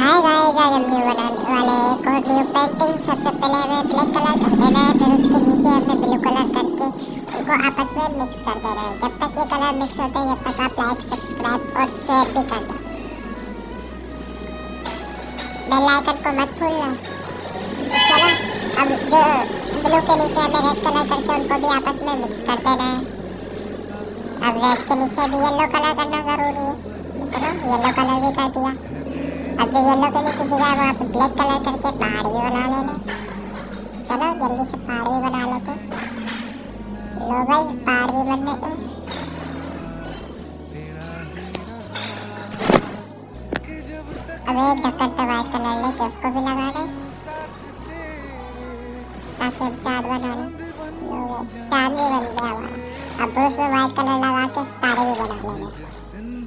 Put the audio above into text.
Hi guys, आज हम new बनाने वाले हैं एक और न्यू पेंटिंग। सबसे पहले हमें ब्लैक कलर कर देना है, फिर उसके नीचे हमें ब्लू कलर करके उनको आपस में मिक्स कर देना है। जब तक ये कलर मिक्स होते हैं जब तक आप लाइक, सब्सक्राइब और शेयर भी करना। बेल आइकन को मत भूलना। चलो, अब जो ब्लू के नीचे हमें रेड कलर करके उनको भी आपस में मिक्स कर देना है। अब रेड के नीचे भी येलो कलर करना ज़रूरी है, चलो येलो कलर भी कर दिया। अब जो येलो के नीचे जगह है वहाँ पे ब्लैक कलर करके पहाड़ भी बना लेना। चलो जल्दी से पहाड़ भी बना लेते। लो भाई, पहाड़ भी बनने दो। अब एक ढक्कन पे व्हाइट कलर लेके उसको भी लगा दें ताकि हम चाँद बना लें। चाँद भी बन गया हमारा। अब उसमें व्हाइट कलर लगा के तारे भी बना लेंगे।